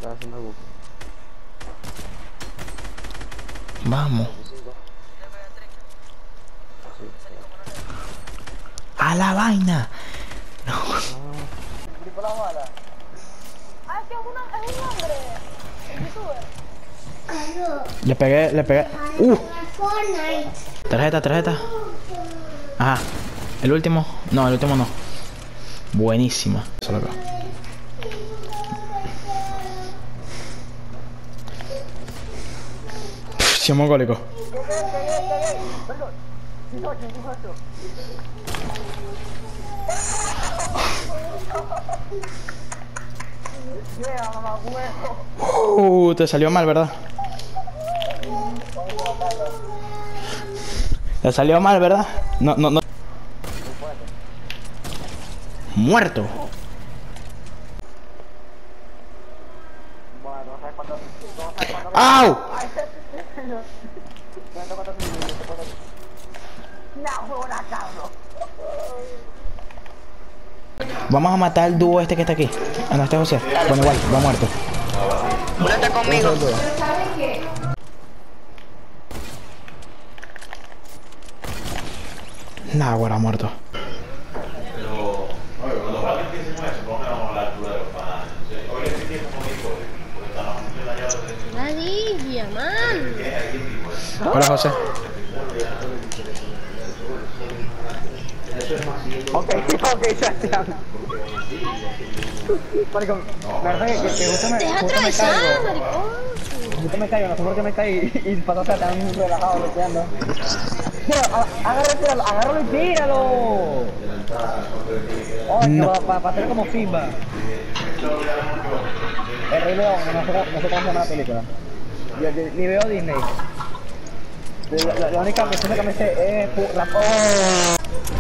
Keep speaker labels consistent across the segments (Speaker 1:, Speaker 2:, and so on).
Speaker 1: haciendo el buque.
Speaker 2: Vamos. A la vaina. No.
Speaker 3: ¿Tipo la bala? Ah, es que es un hombre. El youtuber.
Speaker 2: Le pegué. Tarjeta. Ajá. El último. No, el último no. Buenísima. Solo acá. Sí, mongólico. Te salió mal, ¿verdad? Te salió mal, ¿verdad? No. Muerto. ¡Au! Vamos a matar al dúo este que está aquí. Ah, no, este es José. Bueno, igual, va muerto.
Speaker 4: Uno está conmigo.
Speaker 2: Nah, bueno, muerto.
Speaker 5: Ladilla, man.
Speaker 2: Hola, José.
Speaker 3: Ok, ya. Marico, la verdad que justo me
Speaker 5: atravesar,
Speaker 3: caigo.
Speaker 5: maricón.
Speaker 3: Justo me caigo, no sé por qué me caí y pasaste tan relajado bloqueando. Agárralo y tíralo. Oh, no. para hacer como Simba. El Rey León, no sé cómo se llama la película. Yo ni veo Disney. La única persona que me sé es la... ¡Oh!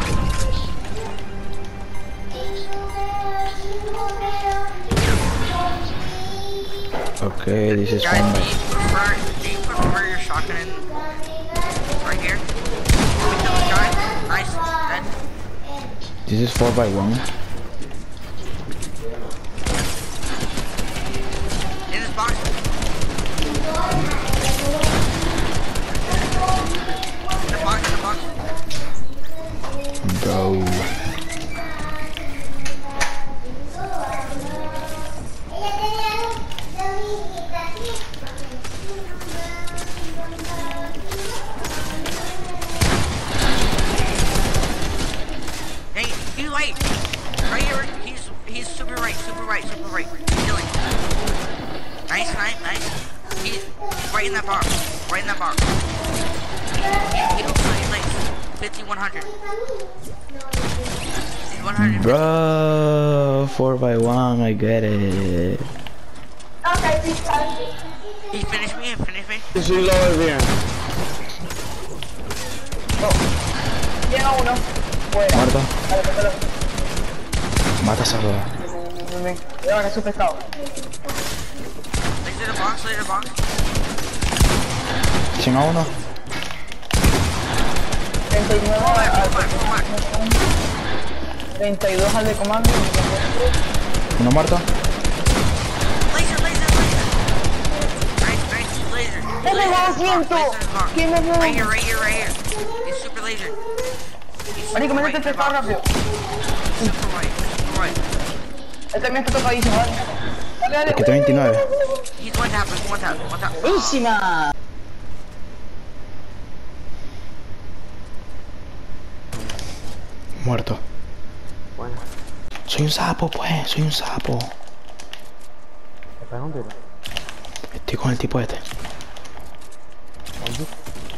Speaker 2: Okay, this is
Speaker 4: Guys,
Speaker 2: fun.
Speaker 4: do you prefer your shotgun in right here? We kill this guy. Nice. Dead.
Speaker 2: This is 4x1.
Speaker 4: In this box. In the box.
Speaker 2: Bro.
Speaker 4: Hey, he's right. Right here. He's super right. Killing. Nice. He's right in that box. He's like 50, 100. He's 100.
Speaker 2: Bro, 4x1, I get it.
Speaker 4: He finished me.
Speaker 1: She's lower there.
Speaker 3: Llega uno. Fuera.
Speaker 2: Muerto.
Speaker 3: Dale, pétalo.
Speaker 2: Mata a esa rueda.
Speaker 3: Ven. Llevan, es su pescado.
Speaker 4: Laser the box.
Speaker 2: 100 a 1.
Speaker 3: 39 al 32 al de comando.
Speaker 2: Uno muerto.
Speaker 4: Laser. Nice, laser.
Speaker 3: ¡Qué me va haciendo! ¿Quién me va?
Speaker 4: Right here. He's super laser.
Speaker 3: Marico, métete este pescado rápido.
Speaker 4: Super right.
Speaker 3: Él también está tocadísimo, ¿vale? Dale.
Speaker 2: Es que tengo 29.
Speaker 4: He's one tap.
Speaker 3: ¡Buenísima!
Speaker 2: Muerto.
Speaker 1: Bueno,
Speaker 2: Soy un sapo, pues. Soy un sapo.
Speaker 1: ¿te pegas un tiro?
Speaker 2: Estoy con el tipo este.
Speaker 1: ¿Dónde?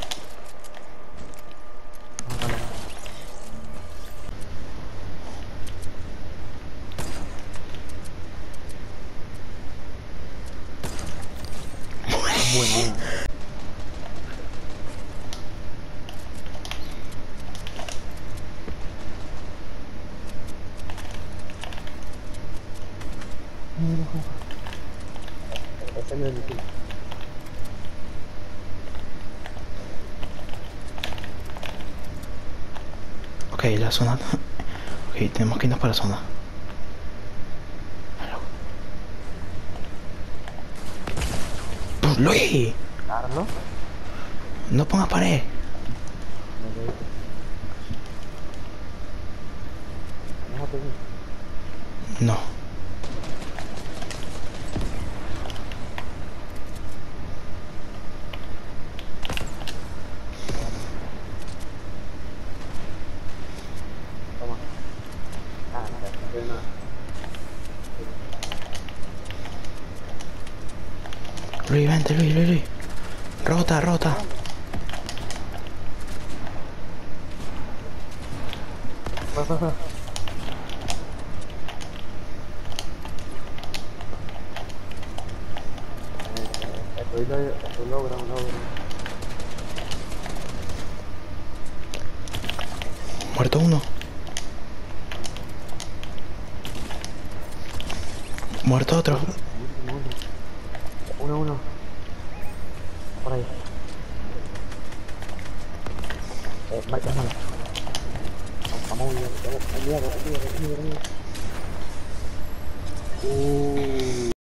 Speaker 1: Bueno. Ese no es el
Speaker 2: Ok, la zona. Ok, tenemos que irnos para la zona. Pues, Luis,
Speaker 1: Carlos.
Speaker 2: no pongas pared.
Speaker 1: Déjate ir.
Speaker 2: No.
Speaker 1: Toma. Ah, no nada.
Speaker 2: Luis, vente, Luis. Rota.
Speaker 1: Va. Estoy logrando.
Speaker 2: Muerto uno. Muerto otro.
Speaker 1: Uno. Por ahí. Marca mala. Vamos bien.